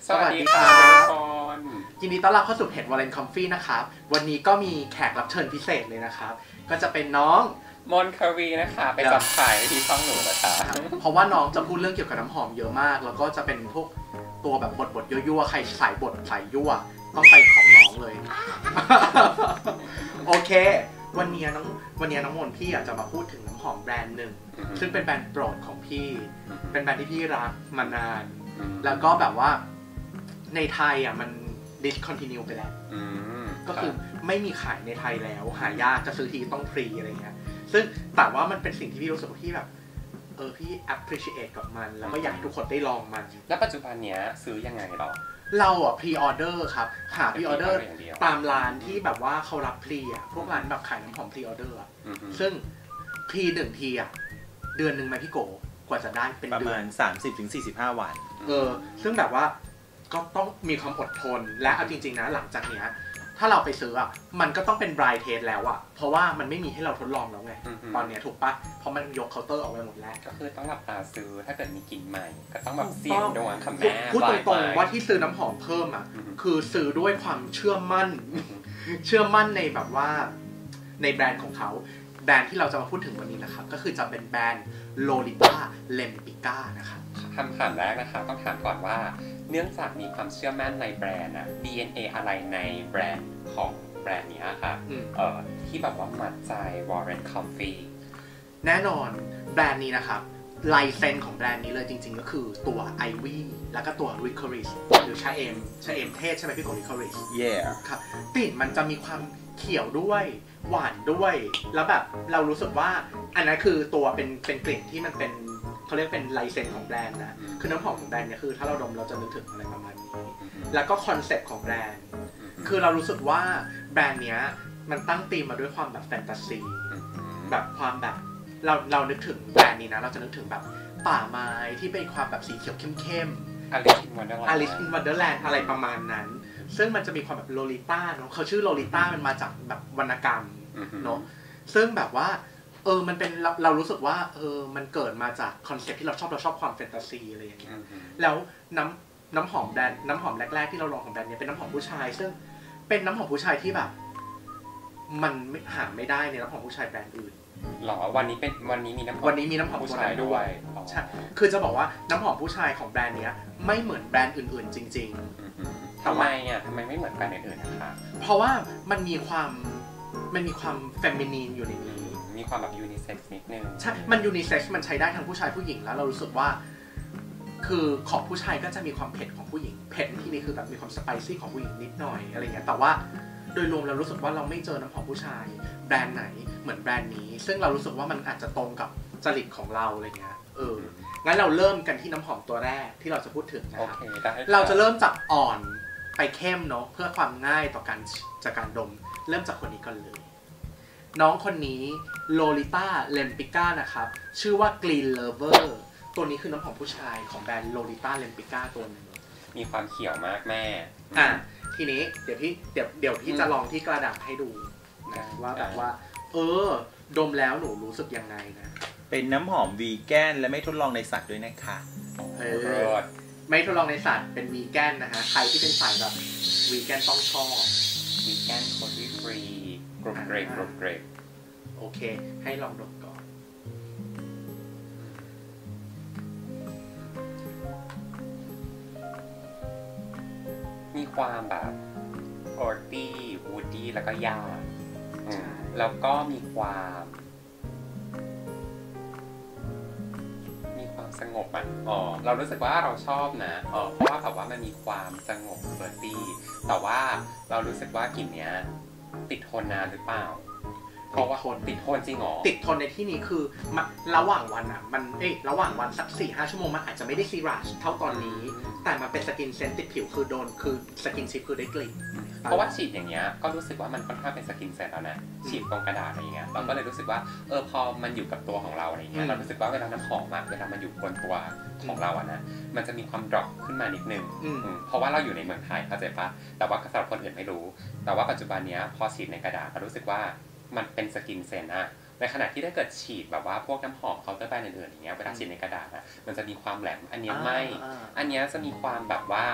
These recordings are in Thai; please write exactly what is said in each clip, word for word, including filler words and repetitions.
สวัสดีค่ะทุกคนยินดีต้อนรับเข้าสู่เพจ Warren Comfy นะครับวันนี้ก็มีแขกรับเชิญพิเศษเลยนะครับก็จะเป็นน้องมนควีนะคะไปจับขายที่ช่องหนูนะคะเพราะว่าน้องจะพูดเรื่องเกี่ยวกับน้ำหอมเยอะมากแล้วก็จะเป็นพวกตัวแบบบทบทยั่วๆใครสายบทสายยั่วต้องไปของน้องเลยโอเควันนี้น้องวันนี้น้องมนพี่อยากจะมาพูดถึงน้ำหอมแบรนด์หนึ่งซึ่งเป็นแบรนด์โปรดของพี่เป็นแบรนด์ที่พี่รักมานานแล้วก็แบบว่าในไทยอ่ะมัน discontinue ไปแล้วก็คือไม่มีขายในไทยแล้วหายากจะซื้อทีต้องฟรีอะไรเงี้ยซึ่งแต่ว่ามันเป็นสิ่งที่พี่รู้สึกว่าพี่แบบเออพี่ appreciate กับมันแล้วก็อยากให้ทุกคนได้ลองมันแล้วปัจจุบันเนี้ยซื้อยังไงหรอเราอ่ะ pre order ครับหา pre order ตามร้านที่แบบว่าเขารับ pre อ่ะพวกร้านแบบขายน้ำหอม pre order อ่ะซึ่ง pre หนึ่งทีอ่ะเดือนหนึ่งไหมพี่โกกว่าจะได้เป็นประมาณ สามสิบถึงสี่สิบห้า วันเออซึ่งแบบว่าก็ต้องมีความอดทนและเอาจริงๆนะหลังจากเนี้ยถ้าเราไปซื้ออ่ะมันก็ต้องเป็น blind test แล้วอ่ะเพราะว่ามันไม่มีให้เราทดลองแล้วไงตอนเนี้ยถูกปะเพราะมันยกเคาน์เตอร์ออกไปหมดแล้วก็คือต้องหลับตาซื้อถ้าเกิดมีกลิ่นใหม่ก็ต้องแบบเสี่ยงดวงค่ะแม่พูดตรงๆว่าที่ซื้อน้ำหอมเพิ่มอ่ะคือซื้อด้วยความเชื่อมั่นเชื่อมั่นในแบบว่าในแบรนด์ของเขาแบรนด์ที่เราจะมาพูดถึงวันนี้นะครับก็คือจะเป็นแบรนด์ Lolita Lempicka นะครับคำถามแรกนะคะต้องถามก่อนว่าเนื่องจากมีความเชื่อมั่นในแบรนด์อะ ดี เอ็น เอ อะไรในแบรนด์ของแบรนด์นี้ค่ะเอ่อที่แบบว่ามัดใจ Warren Comfy แน่นอนแบรนด์นี้นะครับลายเซ็นของแบรนด์นี้เลยจริงๆก็คือตัว Ivy แล้วก็ตัว Licorice หรือชาเอมชาเอมเทศใช่ไหมพี่โก Licorice yeah ครับกลิ่นมันจะมีความเขียวด้วยหวานด้วยแล้วแบบเรารู้สึกว่าอันนั้นคือตัวเป็นเป็นกลิ่นที่มันเป็นเขาเรียกเป็นลายเซ็นของแบรนด์นะคือน้ำหอมของแบรนด์เนี่ยคือถ้าเราดมเราจะนึกถึงอะไรประมาณนี้แล้วก็คอนเซ็ปต์ของแบรนด์คือเรารู้สึกว่าแบรนด์เนี้ยมันตั้งธีมมาด้วยความแบบแฟนตาซีแบบความแบบเราเรานึกถึงแบรนด์นี้นะเราจะนึกถึงแบบป่าไม้ที่เป็นความแบบสีเขียวเข้มๆ Alice in Wonderland Alice in Wonderland อะไรประมาณนั้นซึ่งมันจะมีความแบบโลลิต้าเนาะเขาชื่อโลลิต้ามันมาจากแบบวรรณกรรมเนาะซึ่งแบบว่าเออมันเป็นเราเรารู้สึกว่าเออมันเกิดมาจากคอนเซ็ปต์ที่เราชอบเราชอบความแฟนตาซีอะไรอย่างเงี้ยแล้วน้ำน้ำหอมแบรนด์น้ำหอมแรกๆที่เราลองของแบรนด์นี้เป็นน้ำหอมผู้ชายซึ่งเป็นน้ำหอมผู้ชายที่แบบมันหาไม่ได้ในน้ำหอมผู้ชายแบรนด์อื่นหรอวันนี้เป็นวันนี้มีน้ำหอมวันนี้มีน้ำหอมผู้ชายด้วยใช่คือจะบอกว่าน้ำหอมผู้ชายของแบรนด์นี้ไม่เหมือนแบรนด์อื่นๆจริงๆทำไมอ่ะทำไมไม่เหมือนแบรนด์อื่นๆนะคะเพราะว่ามันมีความมันมีความเฟมินีนอยู่ในนี้มีความแบบยูนิเซ็กซ์นิดนึงใช่มันยูนิเซ็กซ์มันใช้ได้ทั้งผู้ชายผู้หญิงแล้วเรารู้สึกว่าคือของผู้ชายก็จะมีความเผ็ดของผู้หญิงเผ็ดที่นี่คือแบบมีความสไปซี่ของผู้หญิงนิดหน่อยอะไรเงี้ยแต่ว่าโดยรวมเรารู้สึกว่าเราไม่เจอน้ำหอมผู้ชายแบรนด์ไหนเหมือนแบรนด์นี้ซึ่งเรารู้สึกว่ามันอาจจะตรงกับจริตของเราอะไรเงี้ยเอองั้นเราเริ่มกันที่น้ำหอมตัวแรกที่เราจะพูดถึงนะครับเราจะเริ่มจากอ่อนไปเข้มเนาะเพื่อความง่ายต่อการจากการดมเริ่มจากคนนี้ก่อนเลยน้องคนนี้ Lolita Lempicka นะครับชื่อว่า Green Lover ตัวนี้คือน้ำหอมผู้ชายของแบรนด์ Lolita Lempicka ตัวนึงมีความเขียวมากแม่อ่ะทีนี้เดี๋ยวพี่เดี๋ยวเดี๋ยวพี่จะลองที่กระดาษให้ดูนะว่าแบบว่าเออดมแล้วหนูรู้สึกยังไงนะเป็นน้ำหอมวีแกนและไม่ทดลองในสัตว์ด้วยนะคะเออไม่ทดลองในสัตว์เป็นวีแกนนะฮะใครที่เป็นสายแบบวีแกนต้องชอบวีแกนโคตี้ฟรีกรุบเกรกกรุบเกรกโอเคให้ลองดมก่อนมีความแบบออร์ตี้วูดดี้แล้วก็ยาแล้วก็มีความมีความสงบอ่ะอ๋อเรารู้สึกว่าเราชอบนะอ๋อเพราะว่าแบบว่ามันมีความสงบเออร์ตี้แต่ว่าเรารู้สึกว่ากลิ่นเนี้ยติดทนนานหรือเปล่าเพราะว่าติดทนจริงหรอติดทนในที่นี้คือระหว่างวันอ่ะมันเอ้ระหว่างวันสัก สี่ห้า ชั่วโมงมันอาจจะไม่ได้ซีรัชเท่าตอนนี้แต่มันเป็นสกินเซนติดผิวคือโดนคือสกินชิปคือได้กลิ่นเพราะว่าฉีดอย่างเงี้ยก็รู้สึกว่ามันค่อนข้างเป็นสกินเซนแล้วนะฉีดตรงกระดาษอะไรเงี้ยเราก็เลยรู้สึกว่าเออพอมันอยู่กับตัวของเราอะไรเงี้ยเรารู้สึกว่าเวลาน้ำหอมอะเวลามันอยู่บนตัวของเราอะนะมันจะมีความดรอปขึ้นมานิดนึงเพราะว่าเราอยู่ในเมืองไทยเข้าใจปะแต่ว่าสำหรับคนอื่นไม่รู้แต่ว่าปัจจุบันเนี้ยพอฉีดในกระดาษเรารู้สึกว่ามันเป็นสกินเซนอะในขณะที่ถ้าเกิดฉีดแบบว่าพวกน้ำหอมเคาน์เตอร์แบรนด์อื่นๆอย่างเงี้ยเวลาฉีดในกระดาษอะมันจะมีความแหลมอันนี้ไม่อันนี้จะมีความแบบว่า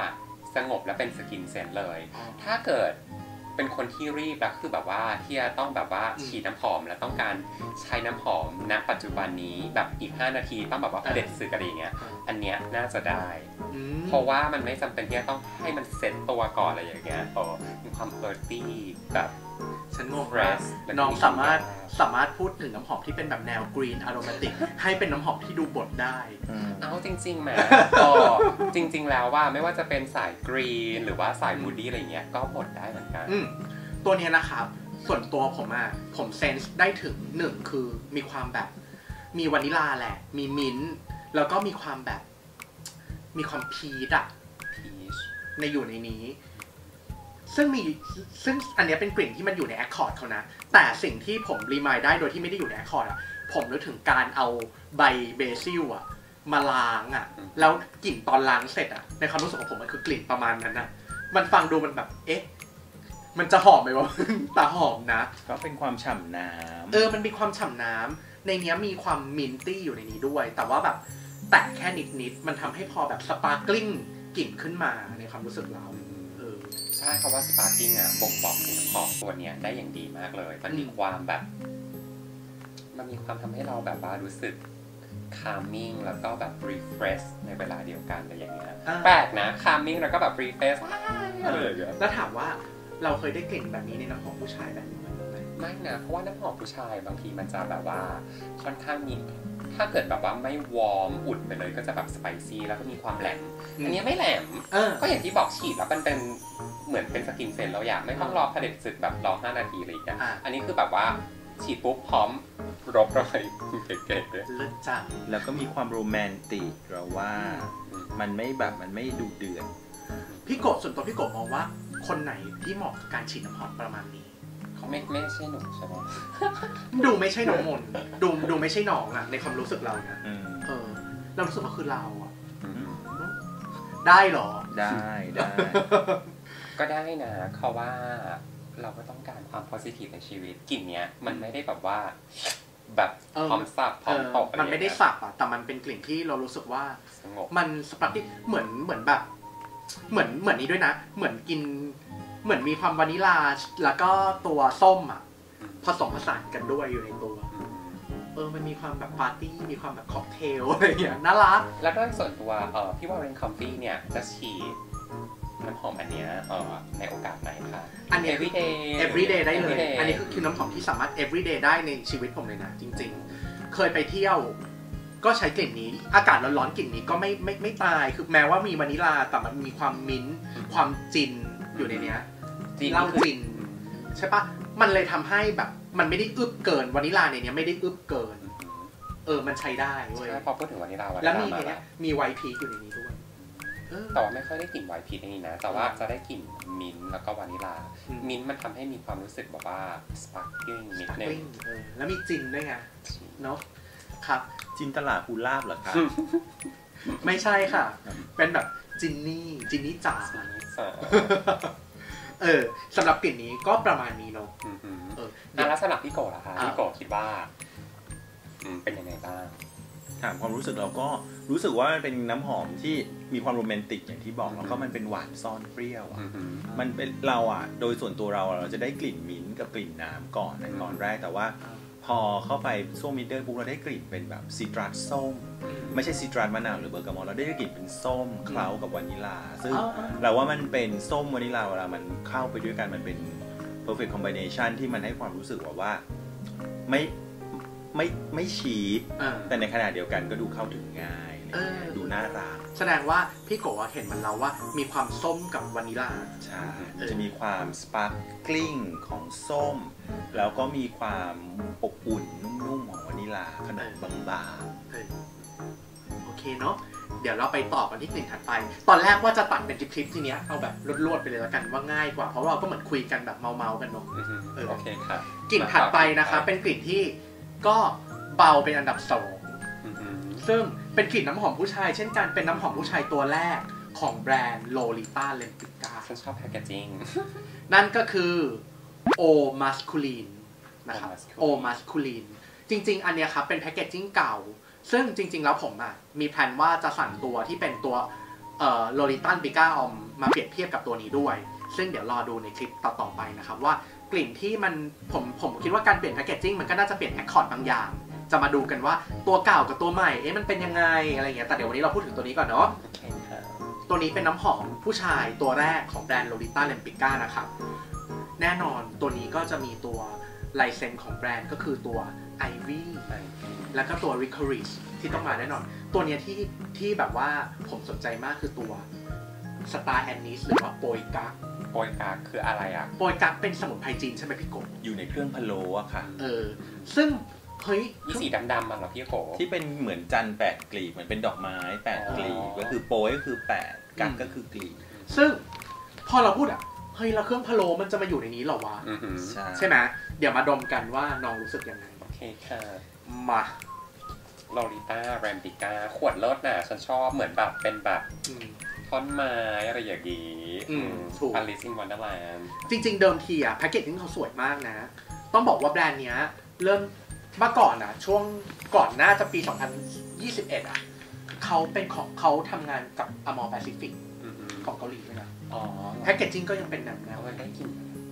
สงบและเป็นสกินเซนเลยถ้าเกิดเป็นคนที่รีบแล้วคือแบบว่าที่จะต้องแบบว่าฉีดน้ำหอมแล้วต้องการใช้น้ำหอมณปัจจุบันนี้แบบอีกห้านาทีต้องแบบว่าเผด็จศึกอะไรอย่างเงี้ยอันเนี้ยน่าจะได้เพราะว่ามันไม่จำเป็นที่จะต้องให้มันเซ็ตตัวก่อนอะไรอย่างเงี้ยโอ้มีความเอิร์ตี้แบบฉันงงว่าน้องสามารถสามารถพูดถึงน้ำหอมที่เป็นแบบแนวกรีนอารมาติกให้เป็นน้ำหอมที่ดูบดได้เอาจริงๆแหมก็จริงๆแล้วว่าไม่ว่าจะเป็นสายกรีนหรือว่าสายวูดดี้อะไรเงี้ยก็บดได้เหมือนกันตัวนี้นะครับส่วนตัวผมอ่ะผมเซนส์ได้ถึงหนึ่งคือมีความแบบมีวานิลาแหละมีมิ้นท์แล้วก็มีความแบบมีความพีชอะพีชในอยู่ในนี้ซึ่งมีซึ่งอันนี้เป็นกลิ่นที่มันอยู่ในแอคคอร์ดเขานะแต่สิ่งที่ผมรีมายได้โดยที่ไม่ได้อยู่ในแอคคอร์ดอ่ะผมนึกถึงการเอาใบเบซิลอ่ะมาล้างอ่ะแล้วกลิ่นตอนล้างเสร็จอ่ะในความรู้สึกของผมมันคือกลิ่นประมาณนั้นนะมันฟังดูมันแบบเอ๊ะมันจะหอมไหมวะ แต่หอมนะก็เป็นความฉ่ำน้ำเออมันมีความฉ่ำน้ำในนี้มีความมินตี้อยู่ในนี้ด้วยแต่ว่าแบบแตะแค่นิดๆมันทำให้พอแบบสปาร์กลิ่งกลิ่นขึ้นมาในความรู้สึกเราใช่คำว่าสปาร์กิ้งอ่ะบ่งบอกถึงของตัวเนี้ยได้อย่างดีมากเลยมันมีความแบบมันมีความทำให้เราแบบว่ารู้สึก calming แล้วก็แบบ refresh ในเวลาเดียวกันอะไรอย่างเงี้ยแปลกนะ calming แล้วก็แบบ refresh แล้วถามว่าเราเคยได้กลิ่นแบบนี้ในน้ำหอมผู้ชายแบบนี้ไหมไม่นะเพราะว่าน้ำหอมผู้ชายบางทีมันจะแบบว่าค่อนข้างมีถ้าเกิดแบบว่าไม่วอร์มอุ่นไปเลยก็จะแบบสไปซี่แล้วก็มีความแหลมอันนี้ไม่แหลมก็อย่างที่บอกฉีดแล้วมันเป็นเหมือนเป็นสกินเซนเราอยากไม่ต้องรอเผด็จศึกแบบรอห้านาทีอะไรอย่างเงี้ยอันนี้คือแบบว่าฉีดปุ๊บพร้อมรบเลยเก๋ๆเลยเลิศจังแล้วก็มีความโรแมนติกเราว่ามันไม่แบบมันไม่ดูเดือดพี่โกะส่วนตัวพี่โกะมองว่าคนไหนที่เหมาะกับการฉีดน้ำหอมประมาณนี้ไม่ไม่ใช่หนูใช่ไหมดูไม่ใช่น้องมนดูดูไม่ใช่น้องอะในความรู้สึกเรานะเออเรารู้สึกว่าคือเราอะได้หรอได้ได้ก็ได้นะเพราะว่าเราก็ต้องการความ positive ในชีวิตกลิ่นเนี้ยมันไม่ได้แบบว่าแบบพร้อมสับพร้อมตกมันไม่ได้สับอะแต่มันเป็นกลิ่นที่เรารู้สึกว่ามันสปาร์ตี้เหมือนเหมือนแบบเหมือนเหมือนนี้ด้วยนะเหมือนกินเหมือนมีความวานิลาแล้วก็ตัวส้มอ่ะผสมผสานกันด้วยอยู่ในตัวเออมันมีความแบบปาร์ตี้มีความแบบค็อกเทลอะไรอย่างเงี้ยน่ารักแล้วด้วยส่วนตัวเออพี่ว่าเรนคอมฟี่เนี่ยจะฉีดน้ำหอมอันเนี้ยเออในโอกาสไหนคะอันนี้ everyday everyday ได้เลยอันนี้คือน้ำหอมที่สามารถ everyday ได้ในชีวิตผมเลยนะจริงๆเคยไปเที่ยวก็ใช้กลิ่นนี้อากาศร้อนๆกลิ่นนี้ก็ไม่ไม่ไม่ตายคือแม้ว่ามีวานิลาแต่มันมีความมิ้นท์ความจินอยู่ในเนี้ยเหล้าจินใช่ปะมันเลยทำให้แบบมันไม่ได้อึบเกินวานิลาในนี้ไม่ได้อึบเกินเออมันใช้ได้เว้ยพอพูดถึงวานิลาแล้วมีเนี้ยมีไวท์พีชอยู่ในนี้ด้วยแต่ว่าไม่ค่อยได้กลิ่นไวท์พีชในนี้นะแต่ว่าจะได้กลิ่นมิ้นท์แล้วก็วานิลามิ้นท์มันทำให้มีความรู้สึกแบบว่าสปาร์กิ้งนิดนึงแล้วมีจินด้วยไงเนาะครับจินตลาภูลาภเหรอครับไม่ใช่ค่ะเป็นแบบจินนี่จินนี่จ๋าเออสำหรับกลิ่นนี้ก็ประมาณนี้เนาะเออแล้วสำหรับพี่โกะล่ะคะพี่โกะคิดว่าเป็นยังไงบ้างถามความรู้สึกเราก็รู้สึกว่ามันเป็นน้ำหอมที่มีความโรแมนติกอย่างที่บอกแล้วก็มันเป็นหวานซ่อนเปรี้ยวอ่ะมันเป็นเราอ่ะโดยส่วนตัวเราเราจะได้กลิ่นมิ้นท์กับกลิ่นน้ำก่อนในตอนแรกแต่ว่าพอเข้าไปส้มมิดเดิลปุ๊บเราได้กลิ่นเป็นแบบซิตรัสส้มไม่ใช่ซิตรัสมะนาวหรือเบอร์กามอตเราได้กลิ่นเป็นส้มเคล้ากับวานิลาซึ่งเราว่ามันเป็นส้มวานิลาเวลามันเข้าไปด้วยกันมันเป็น perfect combination ที่มันให้ความรู้สึกว่าว่าไม่ไม่ไม่ชีพแต่ในขณะเดียวกันก็ดูเข้าถึงง่ายดูน่ารักแสดงว่าพี่โกะเห็นมันเราว่ามีความส้มกับวานิลาใช่จะมีความสปาร์คลิ่งของส้มแล้วก็มีความอบอุ่นนุ่มๆของวานิลาขนมบางๆโอเคเนาะเดี๋ยวเราไปต่อกันที่กลิ่นถัดไปตอนแรกว่าจะตัดเป็นคลิปทีเนี้ยเอาแบบรวดๆไปเลยแล้วกันว่าง่ายกว่าเพราะเราก็เหมือนคุยกันแบบเมาๆกันเนาะโอเคครับกลิ่นถัดไปนะคะเป็นกลิ่นที่ก็เบาเป็นอันดับสองซึ่งเป็นกลิ่นน้ำหอมผู้ชายเช่นกันเป็นน้ำหอมผู้ชายตัวแรกของแบรนด์ Lolita Lempicka ฉันชอบแพคเกจจิ้งนั่นก็คือ O Masculine นะครับ O Masculine จริงๆอันเนี้ยครับเป็นแพคเกจจิ้งเก่าซึ่งจริงๆแล้วผมอ่ะมีแผนว่าจะสั่งตัวที่เป็นตัวเอ่อโลลิต้าปิก้าออมมาเปรียบเทียบกับตัวนี้ด้วยซึ่งเดี๋ยวรอดูในคลิปต่อๆไปนะครับว่ากลิ่นที่มันผมผมคิดว่าการเปลี่ยนแพคเกจจิ้งมันก็น่าจะเปลี่ยนแอคคอร์ดบางอย่างจะมาดูกันว่าตัวเก่ากับตัวใหม่เอ๊ะมันเป็นยังไงอะไรเงี้ยแต่เดี๋ยววันนี้เราพูดถึงตัวนี้ก่อนเนาะตัวนี้เป็นน้ำหอมผู้ชายตัวแรกของแบรนด์ Lolita Lempicka นะครับแน่นอนตัวนี้ก็จะมีตัวลายเซ็นของแบรนด์ก็คือตัว Ivy แล้วก็ตัว Licorice ที่ต้องมาแน่นอนตัวนี้ที่ที่แบบว่าผมสนใจมากคือตัว Star Anise หรือว่าโปยกักโปยกักคืออะไรอ่ะโปยกักเป็นสมุนไพรจีนใช่ไหมพี่กบอยู่ในเครื่องพะโล้อะค่ะเออซึ่งเฮ้ยมีสีดำๆมาเหรอพี่โกที่เป็นเหมือนจันแปดกลีบเหมือนเป็นดอกไม้แปดกลีบก็คือโปยก็คือแปดกักก็คือกลีบซึ่งพอเราพูดอ่ะเฮ้ยแล้วเครื่องพะโล้มันจะมาอยู่ในนี้หรอวะใช่ไหมเดี๋ยวมาดมกันว่าน้องรู้สึกยังไงโอเคค่ะมาลอริต้าแรมปิก้าขวดเลิศน่ะฉันชอบเหมือนแบบเป็นแบบท่อนไม้อะไรอย่างงี้ถูก Alice in Wonderland จริงๆเดิมทีอ่ะแพ็กเกจจิ้งเขาสวยมากนะต้องบอกว่าแบรนด์เนี้ยเริ่มเมื่อก่อนนะช่วงก่อนหน้าจะปีสองพันยี่สิบเอ็ดอ่ะเขาเป็นของเขาทำงานกับ Amor Pacific ของเกาหลีด้วยนะแพ็กเกจจิ้งก็ยังเป็นแบบนั้นได้กิน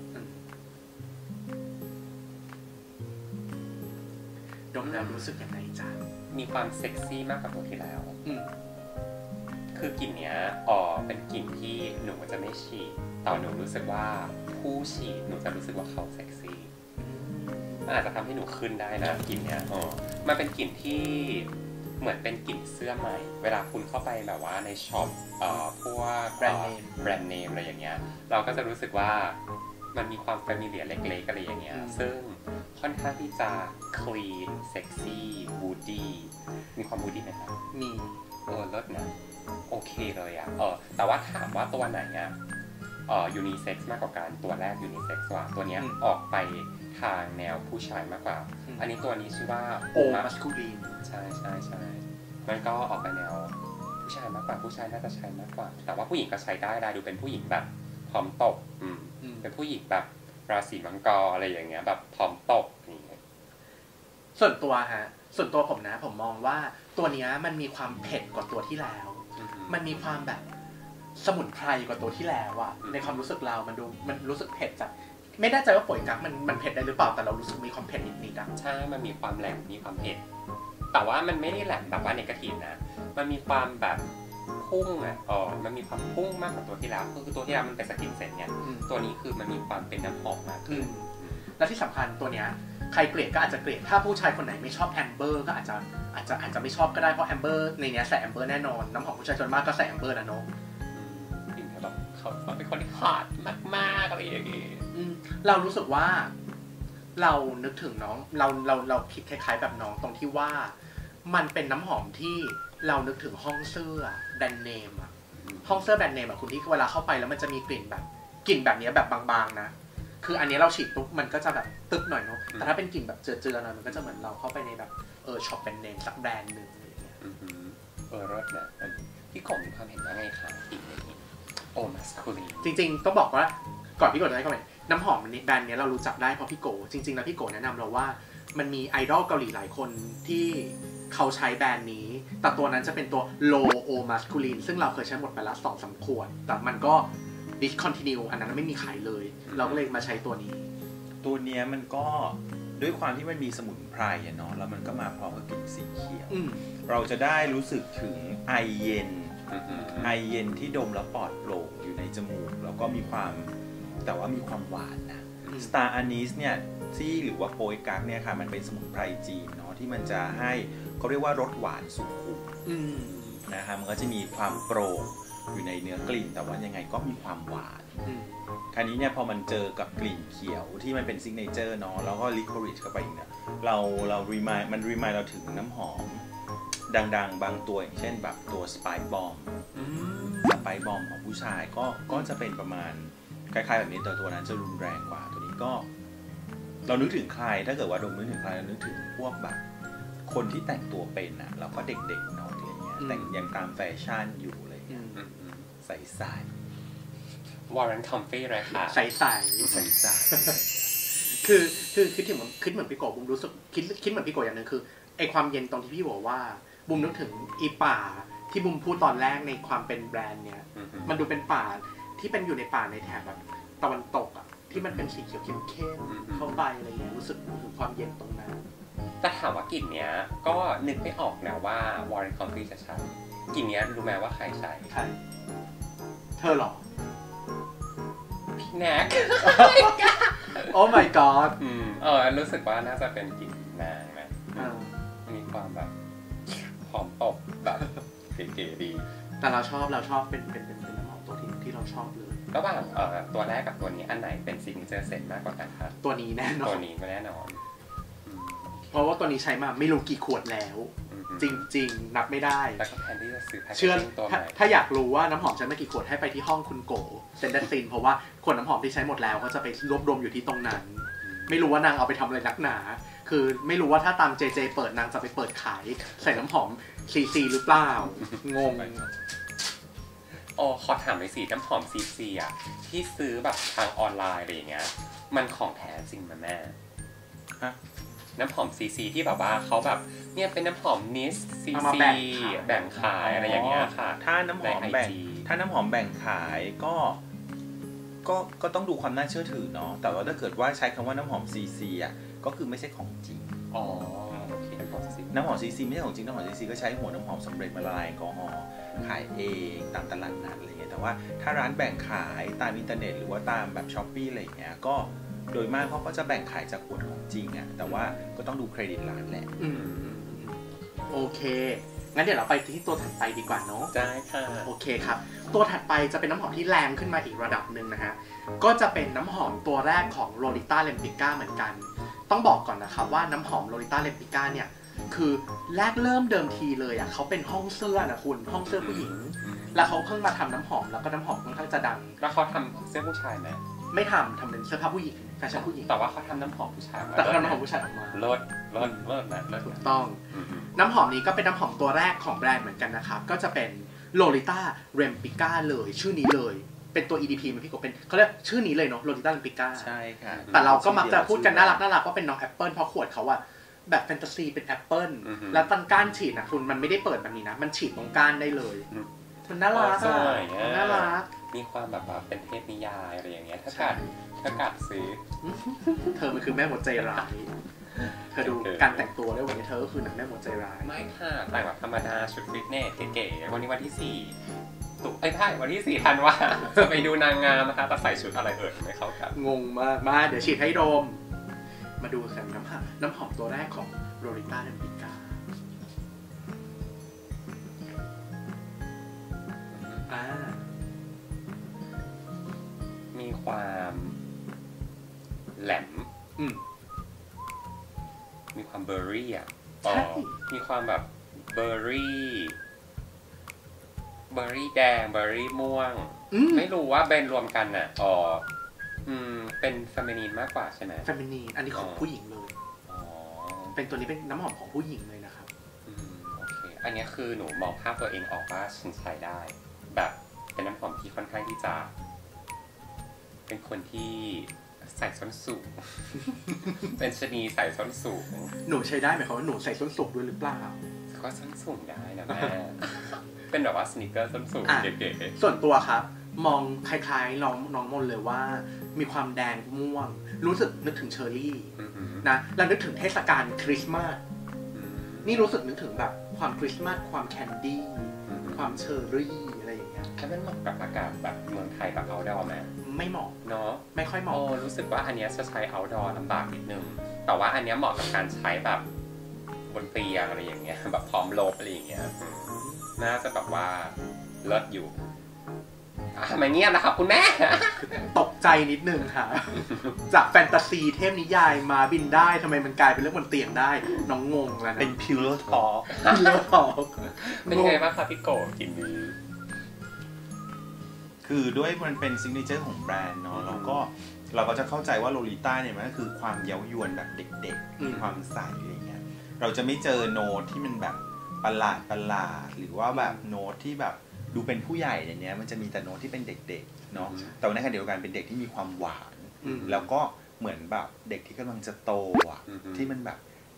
ดมแล้วรู้สึกยังไงจ๊ะมีความเซ็กซี่มากกว่าตัวที่แล้วคือกลิ่นเนี้ยอ๋อเป็นกลิ่นที่หนูจะไม่ฉีดตอนหนูรู้สึกว่าผู้ฉีดหนูจะรู้สึกว่าเขาเซ็กซี่มันอาจจะทำให้หนูขึ้นได้นะกลิ่นเนี้ยอ๋อมันเป็นกลิ่นที่เหมือนเป็นกลิ่นเสื้อใหม่เวลาคุณเข้าไปแบบว่าในช็อปเอ่อพวกแบรนด์เนมแบรนด์เนมอะไรอย่างเงี้ยเราก็จะรู้สึกว่ามันมีความแฟมิเลียเล็กๆอะไรอย่างเงี้ยซึ่งค่อนข้างที่จะคลีนเซ็กซี่วูดดี้มีความวูดดี้ไหมครับมีเออเลิศนะโอเคเลยอ่ะเออแต่ว่าถามว่าตัวไหนอ่ะเอ่อยูนิเซ็กซ์มากกว่ากันตัวแรกยูนิเซ็กซ์ว่าตัวเนี้ยออกไปทางแนวผู้ชายมากกว่าอันนี้ตัวนี้ชื่อว่าโอมัสคูลีนใช่ใช่ใช่มันก็ออกไปแนวผู้ชายมากกว่าผู้ชายน่าจะใช้มากกว่าแต่ว่าผู้หญิงก็ใช้ได้ได้ดูเป็นผู้หญิงแบบพร้อมตบอืมเป็นผู้หญิงแบบราศีมังกรอะไรอย่างเงี้ยแบบพร้อมตบนี่ส่วนตัวฮะส่วนตัวผมนะผมมองว่าตัวเนี้ยมันมีความเผ็ดกว่าตัวที่แล้วมันมีความแบบสมุนไพรกว่าตัวที่แล้วอะในความรู้สึกเรามันดูมันรู้สึกเผ็ดจัดไม่แน่ใจว่าโปยกักมันมันเผ็ดได้หรือเปล่าแต่เรารู้สึกมีความเผ็ดนิดๆนะใช่มันมีความแหลมมีความเผ็ดแต่ว่ามันไม่ได้แหลมแบบว่าเนกาทีฟนะมันมีความแบบพุ่งอ่ะอ๋อมันมีความพุ่งมากกว่าตัวที่แล้วคือตัวที่แล้วมันเป็นสกินเซนเนี่ยตัวนี้คือมันมีความเป็นน้ำหอมมากขึ้นและที่สำคัญตัวเนี้ยใครเกลียดก็อาจจะเกลียดถ้าผู้ชายคนไหนไม่ชอบแอมเบอร์ก็อาจจะอาจจะอาจจะไม่ชอบก็ได้เพราะแอมเบอร์ในเนี้ยใส่แอมเบอร์แน่นอนน้ำหอมผู้ชายส่วนมากก็ใส่แอมเบอร์นะเนาะแบบเขาเป็นคนที่ฮอตมากๆอะไรอย่างเงี้ยเรารู้สึกว่าเรานึกถึงน้องเราเราเราคิดคล้ายๆแบบน้องตรงที่ว่ามันเป็นน้ำหอมที่เรานึกถึงห้องเสื้อแบรนด์เนมอะห้องเสื้อแบรนด์เนมอะคุณที่เวลาเข้าไปแล้วมันจะมีกลิ่นแบบกลิ่นแบบนี้แบบบางๆนะคืออันนี้เราฉีดปุ๊บมันก็จะแบบตึ๊บหน่อยเนาะแต่ถ้าเป็นกลิ่นแบบเจือๆหน่อยมันก็จะเหมือนเราเข้าไปในแบบเออช็อปแบรนด์เนมสักแบรนด์นึงอะไรอย่างเงี้ยเออรสเนี่ยพี่กบมีความเห็นว่าไงคะกลิ่นนี้โอมัสคูลีจริงๆต้องบอกว่าก่อนพี่กบจะให้คอมเมนต์น้ำหอมในแบรนด์นี้เรารู้จักได้เพราะพี่โกจริงๆแล้วพี่โกแนะนำเราว่ามันมีไอดอลเกาหลีหลายคนที่เขาใช้แบรนด์นี้แต่ตัวนั้นจะเป็นตัว low o masculine ซึ่งเราเคยใช้หมดไปละ สองสาม ขวดแต่มันก็ discontinue อันนั้นไม่มีขายเลยเราก็เลยมาใช้ตัวนี้ตัวนี้มันก็ด้วยความที่มันมีสมุนไพรอ่ะเนาะแล้วมันก็มาพร้อมกับกลิ่นสีเขียวเราจะได้รู้สึกถึงไอเย็นไอเย็นที่ดมแล้วปลอดโปร่งอยู่ในจมูกแล้วก็มีความแต่ว่ามีความหวานนะ Star Anise เนี่ยที่หรือว่าโปยกักเนี่ยค่ะมันเป็นสมุนไพรจีนเนาะที่มันจะให้เขาเรียกว่ารสหวานสุขุมนะคะมันก็จะมีความโปร่งอยู่ในเนื้อกลิ่นแต่ว่ายังไงก็มีความหวานคราวนี้เนี่ยพอมันเจอกับกลิ่นเขียวที่มันเป็นซิกเนเจอร์เนาะแล้วก็ลิโคริชเข้าไปอีกเนี่ยเราเรารีมายมันรีมายเราถึงน้ำหอมดังๆบางตัวอย่างเช่นแบบตัวสไปซ์บอมสไปซ์บอมของผู้ชายก็ก็จะเป็นประมาณคล้ายๆแบบนี้แต่ตัวนั้นจะรุนแรงกว่าตัวนี้ก็เรานึกถึงใครถ้าเกิดว่าดมนึกถึงใครเรานึกถึงพวกแบบคนที่แต่งตัวเป็นอ่ะแล้วก็เด็กๆเนาะอะไรเงี้ยแต่งยังตามแฟชั่นอยู่อะไรเงี้ยใส่ๆวอร์เรนทอมฟี่เลยค่ะใส่ใส่ใส่ใส่คือคือคิดถึงคิดเหมือนพี่โกบุ้มรู้สึกคิดคิดเหมือนพี่โกอย่างนึงคือไอความเย็นตรงที่พี่บอกว่าบุ้มนึกถึงอีป่าที่บุมพูดตอนแรกในความเป็นแบรนด์เนี่ยมันดูเป็นป่าที่เป็นอยู่ในป่าในแถบแบบตะวันตกอ่ะที่มันเป็นสีเขียวเข้มๆเข้าไปอะไรเงี้ยรู้สึกถึงความเย็นตรงนั้นแต่ถามว่ากลิ่นเนี้ยก็นึกไม่ออกนะว่า Warren Coffee จะใช้กลิ่นเนี้ยรู้ไหมว่าใครใช้ใครเธอหรอพี่แน็กโอ้ my god อืมเออรู้สึกว่าน่าจะเป็นกลิ่นนางนะมีความแบบหอมตบแบบเก๋ๆดีแต่เราชอบเราชอบเป็นเป็นเป็นเป็นน้ำหอมตัวที่ที่เราชอบเลยระหว่างเอ่อตัวแรกกับตัวนี้อันไหนเป็นซิกเนเจอร์เซนต์มากกว่ากันครับตัวนี้แน่นอนตัวนี้ก็แน่นอนเพราะว่าตัวนี้ใช้มาไม่รู้กี่ขวดแล้วจริงๆนับไม่ได้แล้วก็แทนที่จะซื้อแพ็คเกจจิ้งตัวใหม่ถ้าอยากรู้ว่าน้ำหอมใช้มากี่ขวดให้ไปที่ห้องคุณโกเซนเดอร์ซินเพราะว่าขวดน้ำหอมที่ใช้หมดแล้วก็จะไปรวบรวมอยู่ที่ตรงนั้นไม่รู้ว่านางเอาไปทำอะไรนักหนาคือไม่รู้ว่าถ้าตามเจเจเปิดนางจะไปเปิดขายใส่น้ำหอมซีซีหรือเปล่างงโอ้ขอถามหน่อยสิน้ำหอมซีซีอ่ะที่ซื้อแบบทางออนไลน์อะไรอย่างเงี้ยมันของแท้จริงไหมแม่ฮะน้ำหอมซีซีที่แบบว่าเขาแบบเนี่ยเป็นน้ำหอมนิสซีซีแบ่งขายอะไรอย่างเงี้ยค่ะถ้าน้ำหอมแบ่งถ้าน้ำหอมแบ่งขายก็ก็ก็ต้องดูความน่าเชื่อถือเนาะแต่ว่าถ้าเกิดว่าใช้คำว่าน้ำหอมซีซีอ่ะก็คือไม่ใช่ของจริงอ๋อโอเคน้ำหอมซีน้ำหอมซีซีไม่ใช่ของจริงน้ำหอมซีซีก็ใช้หัวน้ำหอมสำเร็จมาละลายแอลกอฮอล์ขายเองตามตลาดนัดอะไรเงี้ยแต่ว่าถ้าร้านแบ่งขายตามอินเทอร์เน็ตหรือว่าตามแบบช้อปปี้อะไรเงี้ยก็โดยมากเขาก็จะแบ่งขายจากขวดของจริงอ่ะแต่ว่าก็ต้องดูเครดิตร้านแหละโอเคงั้นเดี๋ยวเราไปที่ตัวถัดไปดีกว่าเนาะได้ค่ะโอเคครับตัวถัดไปจะเป็นน้ำหอมที่แรงขึ้นมาอีกระดับหนึ่งนะฮะก็จะเป็นน้ำหอมตัวแรกของ Lolita Lempicka เหมือนกันต้องบอกก่อนนะครับว่าน้ำหอม Lolita Lempicka เนี่ยคือแรกเริ่มเดิมทีเลยอ่ะเขาเป็นห้องเสื้อนะคุณห้องเสื้อผู้หญิงแล้วเขาเพิ่งมาทำน้ำหอมแล้วก็น้ำหอมค่อนข้างจะดังแล้วเขาทำเสื้อผู้ชายไหมไม่ทำทำเป็นเสื้อผ้าผู้หญิงแฟชั่นผู้หญิงแต่ว่าเขาทำน้ำหอมผู้ชายแต่เขาทำน้ำหอมผู้ชายออกมาเลิศเลิศเลิศนะเลิศถูกต้องน้ำหอมนี้ก็เป็นน้ำหอมตัวแรกของแบรนด์เหมือนกันนะครับก็จะเป็น Lolita Lempicka เลยชื่อนี้เลยเป็นตัว อี ดี พี มันพี่กบเป็นเขาเรียกชื่อนี้เลยเนาะ Lolita Lempicka ใช่ค่ะแต่เราก็มักจะพูดกันน่ารักน่ารักว่าเป็นน้องแอปเปิลเพราะขวดเขาอะแบบแฟนตาซีเป็นแอปเปิลแล้วตั้งก้านฉีดนะคุณมันไม่ได้เปิดแบบนี้นะมันฉีดตรงก้านได้เลยมันน่ารักอ่ะน่ารักมีความแบบว่าเป็นเทพนิยายอะไรอย่างเงี้ยถ้ากัดถ้ากัดซื้อเธอมันคือแม่หมดใจร้ายเธอดูการแต่งตัวได้วันนี้เธอก็คือหนังแม่หมดใจร้ายไม่ค่ะแต่งแบบธรรมดาชุดฟิตเนสเก๋ๆวันนี้วันที่สี่ตุกไอ้ท่าวันที่สี่ธันวาจะไปดูนางงามนะคะแต่ใส่ชุดอะไรเอ่ยไม่เข้ากันงงมากมาเดี๋ยวฉีดให้ดมมาดูกันน้ำหอมน้ำหอมตัวแรกของ Lolita Lempicka อ่ามีความแหลมมีความเบอร์รี่อ่ะมีความแบบเบอร์รี่เบอร์รี่แดงเบอร์รี่ม่วงไม่รู้ว่าเบนรวมกันน่ะอ๋ออืมเป็นเฟมินีนมากกว่าใช่ไหมเฟมินีนอันนี้ของผู้หญิงเลยอ๋อเป็นตัวนี้เป็นน้ำหอมของผู้หญิงเลยนะครับอืมโอเคอันนี้คือหนูมองภาพตัวเองออกว่าฉันใช้ได้แบบเป็นน้ำหอมที่ค่อนข้างที่จะเป็นคนที่ใส่ส้นสูงเป็นชนีใส่ส้นสูงหนูใช้ได้ไหมครับว่าหนูใส่ส้นสูงด้วยหรือเปล่าก็ส้นสูงได้นะแม่เป็นแบบว่าสนิเกอร์ส้นสูงเก๋ๆส่วนตัวครับมองคล้ายๆน้องน้องมนเลยว่ามีความแดงม่วงรู้สึกนึกถึงเชอร์รี่นะแล้วนึกถึงเทศกาลคริสต์มาสนี่รู้สึกนึกถึงแบบความคริสต์มาสความแคนดี้ความเชอร์รี่อะไรอย่างเงี้ยแล้วมันเหมาะกับอากาศแบบเมืองไทยแบบเอาท์ดอร์ไหมไม่เหมาะเนาะไม่ค่อยเหมาะโอ้รู้สึกว่าอันนี้จะใช้เอาท์ดอร์ลำบากนิดนึงแต่ว่าอันนี้เหมาะกับการใช้แบบบนเตียงอะไรอย่างเงี้ยแบบพร้อมลบอะไรอย่างเงี้ยน่าจะแบบว่าเลิศอยู่ทำไมเงียบนะครับคุณแม่ตกใจนิดนึงค่ะจากแฟนตาซีเทพนิยายมาบินได้ทำไมมันกลายเป็นเรื่องบนเตียงได้น้องงงแล้วนะเป็น Pillow Talk Pillow Talk เป็นไงบ้างคะพี่โกกินดีคือด้วยมันเป็นซิกเนเจอร์ของแบรนด์เนาะแล้วก็เราก็จะเข้าใจว่าโลลิต้าเนี่ยมันก็คือความเย้ายวนแบบเด็กๆความใสอะไรเงี้ยเราจะไม่เจอโน้ตที่มันแบบประหลาดประหลาดหรือว่าแบบโน้ตที่แบบดูเป็นผู้ใหญ่ในนี้มันจะมีแต่โน้ตที่เป็นเด็กๆเนาะแต่ในขณะเดียวกันเป็นเด็กที่มีความหวานแล้วก็เหมือนแบบเด็กที่กำลังจะโตอ่ะที่มันแบบ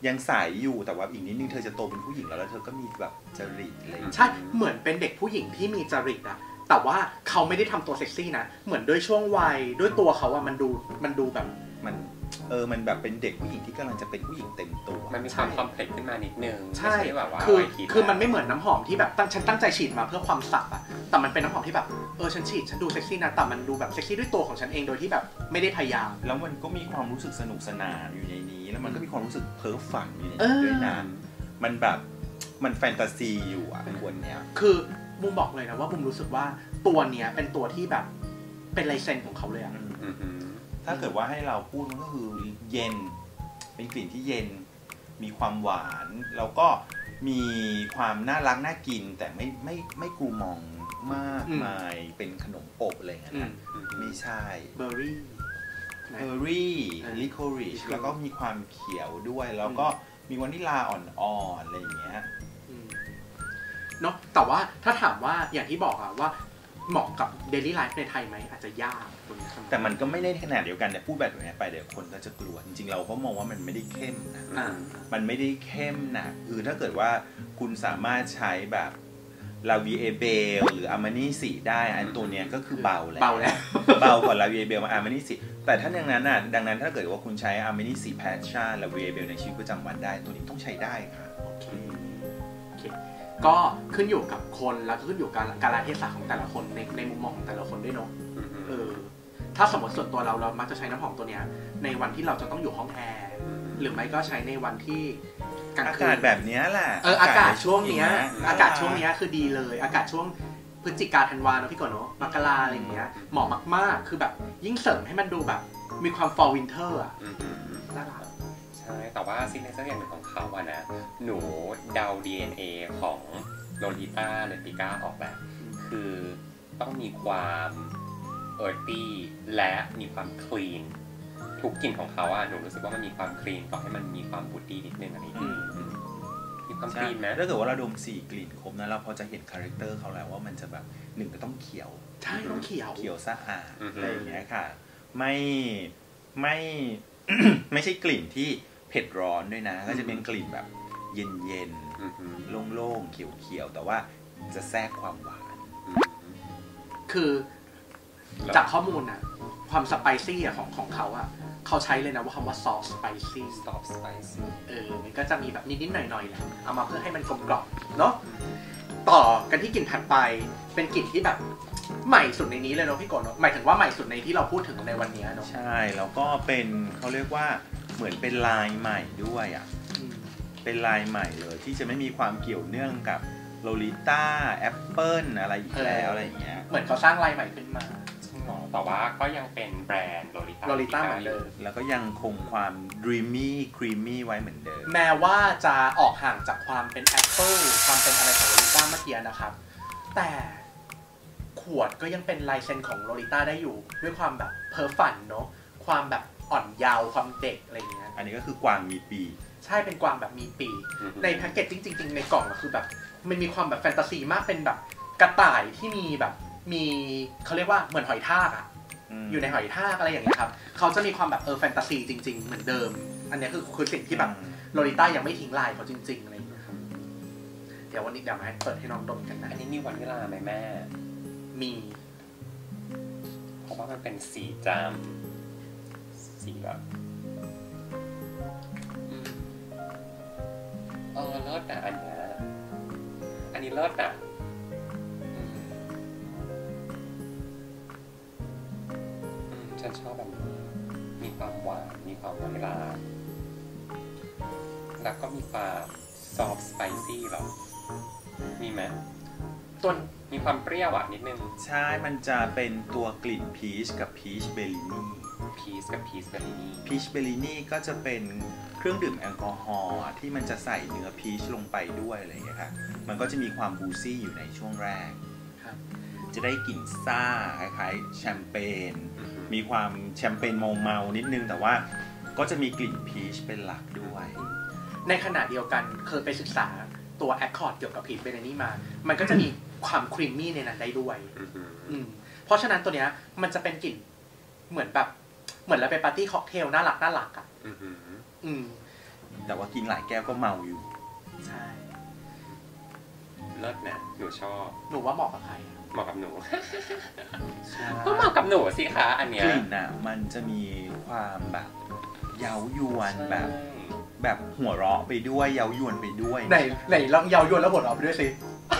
ยังใสอยู่แต่ว่าอีกนิดนึงเธอจะโตเป็นผู้หญิงแล้วแล้วเธอก็มีแบบจริตอะไรใช่เหมือนเป็นเด็กผู้หญิงที่มีจริตอะแต่ว่าเขาไม่ได้ทำตัวเซ็กซี่นะเหมือนด้วยช่วงวัยด้วยตัวเขาอะมันดูมันดูแบบมันเออมันแบบเป็นเด็กผู้หญิงที่กำลังจะเป็นผู้หญิงเต็มตัวมันมีความคอมเพล็กซ์ขึ้นมานิดนึงใช่แบบว่าคือคือมันไม่เหมือนน้ำหอมที่แบบตั้งฉันตั้งใจฉีดมาเพื่อความสับอะแต่มันเป็นน้ำหอมที่แบบเออฉันฉีดฉันดูเซ็กซี่นะแต่มันดูแบบเซ็กซี่ด้วยตัวของฉันเองโดยที่แบบไม่ได้พยายามแล้วมันก็มีความรู้สึกสนุกสนานอยู่ในนี้แล้วมันก็มีความรู้สึกเพ้อฝันอยู่ในนี้ด้วยนะมันแบบมันแฟนตาซีอยู่อ่ะคนเนี้ยคือบูมบอกเลยนะว่าบูมรู้สึกว่าตัวเนี้ยเป็นตัวที่แบบเป็นลายเซ็นของเขาเลยอ่ะถ้าเกิดว่าให้เราพูดมันก็คือเย็นเป็นกลิ่นที่เย็นมีความหวานแล้วก็มีความน่ารักน่ากินแต่ไม่ไม่ไม่กูมองมากมายเป็นขนมโปะอะไรเงี้ยนะไม่ใช่เบอร์รี่เบอร์รี่ลิโคริชแล้วก็มีความเขียวด้วยแล้วก็มีวานิลลาอ่อนๆอะไรอย่างเงี้ยเนาะแต่ว่าถ้าถามว่าอย่างที่บอกอะว่าเหมาะกับเดลี่ไลฟ์ในไทยไหมอาจจะยากตรงนี้แต่มันก็ไม่ได้ขนาดเดียวกันเนี่ยพูดแบบนี้ไปเดี๋ยวคนก็จะกลัวจริงๆเราก็มองว่ามันไม่ได้เข้มนะมันไม่ได้เข้มนะคือถ้าเกิดว่าคุณสามารถใช้แบบลาวีเอเบลหรืออาร์มานี่สีได้อันตัวเนี้ยก็คือเบาแล้วเบาแล้วเบากว่าลาวีเอเบลมาอาร์มานี่สีแต่ถ้าดังนั้นน่ะดังนั้นถ้าเกิดว่าคุณใช้อาร์มานี่สีแพชชั่นลาวีเอเบลในชีวิตประจำวันได้ตัวนี้ต้องใช้ได้ค่ะโอเคโอเคก็ขึ้นอยู่กับคนแล้วก็ขึ้นอยู่กับกาลเทศะของแต่ละคนในในมุมมองของแต่ละคนด้วยเนาะเออถ้าสมมติส่วนตัวเราเรามักจะใช้น้ำหอมตัวเนี้ยในวันที่เราจะต้องอยู่ห้องแอร์หรือไม่ก็ใช้ในวันที่อากาศแบบนี้แหละเอออากาศช่วงนี้อากาศช่วงนี้คือดีเลยอากาศช่วงพฤศจิกาธันวาเนาะพี่ก่อนเนาะมกราอะไรอย่างเงี้ยเหมาะมากๆคือแบบยิ่งเสริมให้มันดูแบบมีความ fall winter อ่ะน่ารักใช่แต่ว่าซิกเนเจอร์อย่างหนึ่งของเขาอะนะหนูเดา ดี เอ็น เอ ของโลลิต้าเลติก้าออกแบบคือต้องมีความเอิร์ตี้และมีความคลีนทุกกลิ่นของเขาอะหนูรู้สึกว่ามันมีความคลีนต่อให้มันมีความบูดดี้นิดนึงอันนี้มีความคลีนนะถ้าเกิดว่าเราดมสี่กลิ่นครบนะเราพอจะเห็นคาแรคเตอร์เขาแล้วว่ามันจะแบบหนึ่งก็ต้องเขียวใช่ต้องเขียวเขียวสะอาดอะไรอย่างเงี้ยค่ะไม่ไม่ไม่ใช่กลิ่นที่เผ็ดร้อนด้วยนะก็จะเป็นกลิ่นแบบเย็นๆโล่งๆเขียวๆแต่ว่าจะแทรกความหวานคือจากข้อมูลนะความสไปซี่อะของของเขาอะเขาใช้เลยนะว่าคำว่า soft spicy soft spicy เออมันก็จะมีแบบนิดๆหน่อยๆแหละเอามาเพื่อให้มันกลมกล่อมเนาะต่อกันที่กลิ่นถัดไปเป็นกลิ่นที่แบบใหม่สุดในนี้เลยเนาะพี่โกนเนาะหมายถึงว่าใหม่สุดในที่เราพูดถึงในวันนี้เนาะใช่แล้วก็เป็นเขาเรียกว่าเหมือนเป็นลายใหม่ด้วยอ่ะเป็นลายใหม่เลยที่จะไม่มีความเกี่ยวเนื่องกับโลลิต้าแอปเปิลอะไรอีกแล้วอะไรอย่างเงี้ยเหมือนเขาสร้างลายใหม่ขึ้นมาแต่ว่าก็ยังเป็นแบรนด์โลลิต้าโลลิต้าเหมือนเดิมแล้วก็ยังคงความ dreamy creamy ไว้เหมือนเดิมแม้ว่าจะออกห่างจากความเป็นแอปเปิลความเป็นอะไรของโลลิต้าเมื่อกี้นะครับแต่ขวดก็ยังเป็นลายเซ็นของโลลิต้าได้อยู่ด้วยความแบบเพ้อฝันเนาะความแบบอ่อนเยาว์ความเด็กอะไรเงี้ยอันนี้ก็คือกวางมีปีใช่เป็นกวางแบบมีปีในแพ็กเกจจริงๆในกล่องก็คือแบบมันมีความแบบแฟนตาซีมากเป็นแบบกระต่ายที่มีแบบมีเขาเรียกว่าเหมือนหอยทากอ่ะอยู่ในหอยทากอะไรอย่างเงี้ยครับเขาจะมีความแบบเออแฟนตาซีจริงๆเหมือนเดิมอันนี้คือคือสิ่งที่แบบโลลิต้ายังไม่ทิ้งลายเขาจริงๆอะไรอย่างเงี้ยเดี๋ยววันนี้เดี๋ยวมาเปิดให้น้องดมกันนะอันนี้มีวานิลลาไหมแม่มีเพราะว่ามันเป็นสีจามสีแบบเออเลิศอ่ะอันนี้อันนี้เลิศอ่ะฉันชอบแบบนี้มีความหวานมีความวานิลลาแล้วก็มีความซอฟต์สไปซี่หรอมีไหมต้นมีความเปรี้ยวอ่ะนิดนึงใช่มันจะเป็นตัวกลิ่นพีชกับพีชเบลลินี่พีชกับพีชเบลลินี่พีชเบลลินี่ก็จะเป็นเครื่องดื่มแอลกอฮอล์ที่มันจะใส่เนื้อพีชลงไปด้วยอะไรอย่างเงี้ยค่ะมันก็จะมีความบูซี่อยู่ในช่วงแรกจะได้กลิ่นซ่าคล้ายๆแชมเปญมีความแชมเปญเมาๆนิดนึงแต่ว่าก็จะมีกลิ่นพีชเป็นหลักด้วยในขณะเดียวกันเคยไปศึกษาตัวแอคคอร์ดเกี่ยวกับพีชเบลลินี่มามันก็จะมีความครีมมี่ในนั้นได้ด้วยเพราะฉะนั้นตัวเนี้ยมันจะเป็นกลิ่นเหมือนแบบเหมือนเราไปปาร์ตี้ค็อกเทลน่ารักน่ารักอ่ะอืมแต่ว่ากินหลายแก้วก็เมาอยู่ใช่เลิศนะหนูชอบหนูว่าเหมาะกับใครเหมาะกับหนูก็เหมาะกับหนูสิคะอันเนี้ยกลิ่นอ่ะมันจะมีความแบบเย้ายวนแบบแบบหัวเราะไปด้วยเย้ายวนไปด้วยไหนไหนลองเย้ายวนแล้วหัวเราะไปด้วยสิ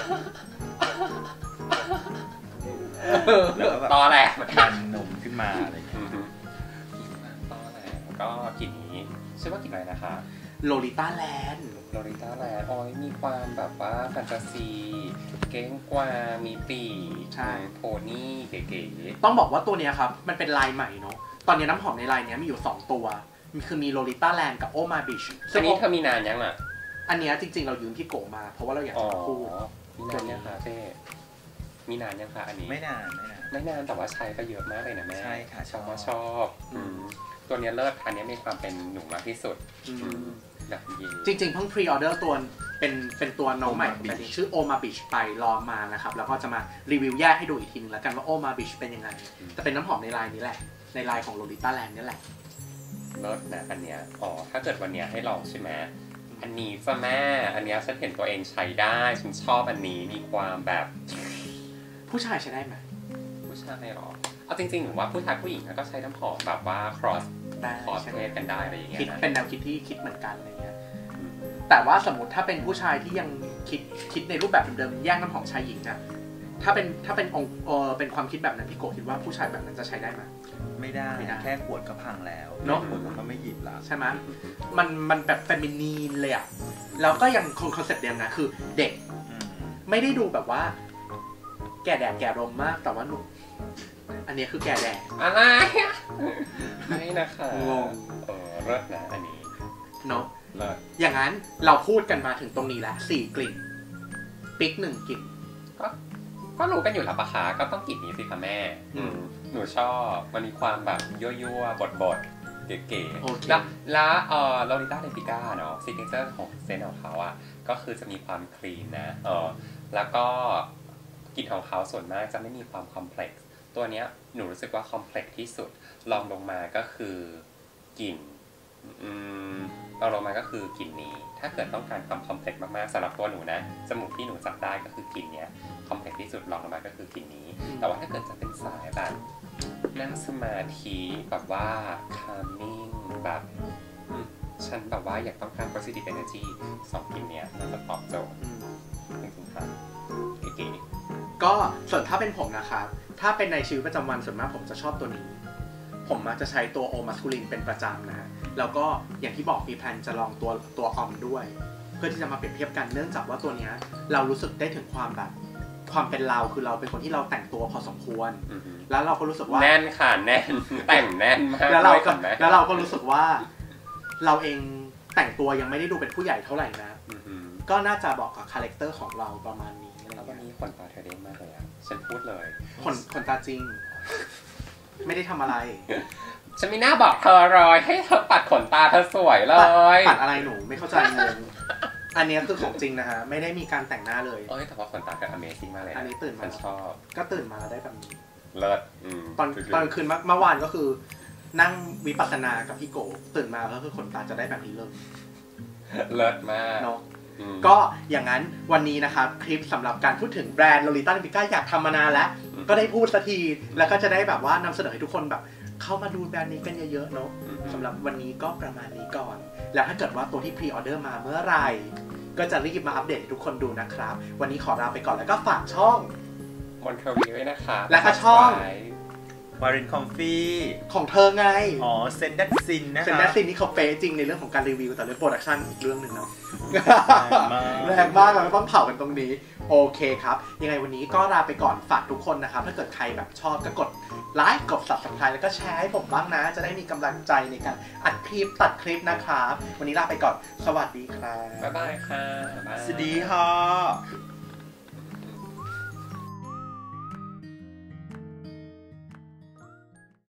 แล้วก็แบบตอแหลมันนมขึ้นมาอะไรอย่างเงี้ยตอแหลก็กลิ่นนี้ชื่อว่ากลิ่นอะไรนะคะโลลิต้าแลนด์โลลิต้าแลนด์อ๋อมีความแบบว่าแฟนตาซีเก้งกวางมีปีใช่โพนี่เก๋ๆต้องบอกว่าตัวนี้ครับมันเป็นลายใหม่เนาะตอนนี้น้ำหอมในลายนี้มีอยู่สองตัวมันคือมีโลลิต้าแลนด์กับโอมาบิชอันนี้เธอมีนานยังอ่ะอันนี้จริงๆเรายืมพี่โกมาเพราะว่าเราอยากจะพูดมีนานยังคะเจ๊มีนานยังคะอันนี้ไม่นานไม่นานไม่นานแต่ว่าใช้ก็เยอะมากเลยนะแม่ใช่ค่ะชอบชอบตัวนี้เลิศอันนี้มีความเป็นหนูมากที่สุดแบบจริงๆเพิ่งพรีออเดอร์ตัวเป็นเป็นตัวน้องใหม่แต่ชื่อโอมาบิชไปรอมานะครับแล้วก็จะมารีวิวแยกให้ดูอีกทีนึงแล้วกันว่าโอมาบิชเป็นยังไงจะเป็นน้ำหอมในลายนี้แหละในลายของโลลิต้าแลนด์นี่แหละเลิศนะอันเนี้ยอ๋อถ้าเกิดวันเนี้ยให้ลองใช่ไหมอันนี้จ้ะแม่อันเนี้ยฉันเห็นตัวเองใช้ได้ฉันชอบอันนี้มีความแบบผู้ชายใช้ได้ไหมผู้ชายหรอเอาจริงๆหนูว่าผู้ชายผู้หญิงก็ใช้น้ำหอมแบบว่า cross cross เพศกันได้อะไรอย่างเงี้ยคิดเป็นแนวคิดที่คิดเหมือนกันอะไรเงี้ยแต่ว่าสมมติถ้าเป็นผู้ชายที่ยังคิดคิดในรูปแบบเดิมๆแย่งน้ำหอมชายหญิงนะถ้าเป็นถ้าเป็นองค์เออเป็นความคิดแบบนั้นพี่โกคิดว่าผู้ชายแบบนั้นจะใช้ได้ไหมไม่ได้แค่ขวดก็พังแล้วเนาะขวดก็ไม่หยิบแล้วใช่ไหมมันมันแบบเฟมินีนเลยอ่ะแล้วก็ยังคงคอนเซ็ปต์เดิมนะคือเด็กไม่ได้ดูแบบว่าแก่แดดแก่ลมมากแต่ว่าหนูอันนี้คือแก่แดดอะไรไม่นะคะงงเออเลิศนะอันนี้เนาะเลิศอย่างนั้นเราพูดกันมาถึงตรงนี้แล้วสี่กลิ่นปิ๊กหนึ่งกลิ่นก็ก็รู้กันอยู่แล้วปะคะก็ต้องกลิ่นนี้สิคะแม่หนูชอบมันมีความแบบยั่วๆบดๆเก๋ๆแล้วแล้วเออโลลิต้าเดปิก้าเนาะซิกเนเจอร์ของเซนของเขาอ่ะก็คือจะมีความคลีนนะเออแล้วก็กลิ่นของเขาส่วนมากจะไม่มีความคอมเพล็กซ์ตัวเนี้ยหนูรู้สึกว่าคอมเพล็กซ์ที่สุดลองลงมาก็คือกลิ่นอืมลองลงมาก็คือกลิ่นนี้ถ้าเกิดต้องการความคอมเพล็กซ์มากๆสำหรับตัวหนูนะจมูกที่หนูจับได้ก็คือกลิ่นเนี้ยคอมเพล็กซ์ที่สุดลองลงมาก็คือกลิ่นนี้แต่ว่าถ้าเกิดจะเป็นสายแบบนั่งสมาธิแบบว่า calming แบบฉันแบบว่าอยากต้องการ positive energy สองกลิ่นเนี้ยมันจะตอบโจทย์จริงๆค่ะเก๋ๆก็ส่วนถ้าเป็นผมนะครับถ้าเป็นในชีวิตประจำวันส่วนมากผมจะชอบตัวนี้ผมมักจะใช้ตัวโอมัสคูลินเป็นประจำนะฮะแล้วก็อย่างที่บอกมีแพลนจะลองตัวตัวออมด้วยเพื่อที่จะมาเปรียบเทียบกันเนื่องจากว่าตัวนี้เรารู้สึกได้ถึงความแบบความเป็นเราคือเราเป็นคนที่เราแต่งตัวพอสมควรแล้วเราก็รู้สึกว่าแน่นค่ะแน่นแต่งแน่นมากแล้วเราก็แล้วเราก็รู้สึกว่าเราเองแต่งตัวยังไม่ได้ดูเป็นผู้ใหญ่เท่าไหร่นะก็น่าจะบอกกับคาแรคเตอร์ของเราประมาณนี้แล้ววันนี้ขนตาเธอเด้งมากเลยอ่ะฉันพูดเลยขนขนตาจริงไม่ได้ทำอะไรฉันไม่น่าบอกเธอเลยให้เธอปัดขนตาเธอสวยเลยปัดอะไรหนูไม่เข้าใจงงอันนี้คือของจริงนะฮะไม่ได้มีการแต่งหน้าเลยเอ้ยแต่ว่าขนตาก็ Amazing มากเลยอันนี้ตื่นมาชอบก็ตื่นมาแล้วได้แบบนี้เลิศตอนตอนคืนเมื่อวานก็คือนั่งวิปัสสนากับพี่โกตื่นมาก็คือขนตาจะได้แบบนี้เลยเลิศมากเนาะก็อย่างนั้นวันนี้นะครับคลิปสำหรับการพูดถึงแบรนด์โลลิต้าเดปิก้าอยากทำมานานแล้วก็ได้พูดสักทีแล้วก็จะได้แบบว่านำเสนอให้ทุกคนแบบเข้ามาดูแบรนด์นี้กันเยอะๆเนาะสำหรับวันนี้ก็ประมาณนี้ก่อนแล้วถ้าเกิดว่าตัวที่พรีออเดอร์มาเมื่อไหร่ก็จะรีบมาอัปเดตให้ทุกคนดูนะครับวันนี้ขอลาไปก่อนแล้วก็ฝากช่องมอนเทอร์วีไว้นะคะและก็ช่องวารินคอมฟี่ของเธอไงอ๋อเซนดัตซินนะคะเซนดัตซินนี่เขาเป๊ะจริงในเรื่องของการรีวิวแต่เรื่องโปรดักชั่นอีกเรื่องหนึ่งเนาะแรงมากเราต้องเผากันตรงนี้โอเคครับยังไงวันนี้ก็ลาไปก่อนฝากทุกคนนะครับถ้าเกิดใครแบบชอบก็กดไลค์กด ซับสไครบ์ แล้วก็แชร์ให้ผมบ้างนะจะได้มีกำลังใจในการอัดคลิปตัดคลิปนะครับวันนี้ลาไปก่อนสวัสดีครับบ๊ายบายค่ะสวัสดีค่ะ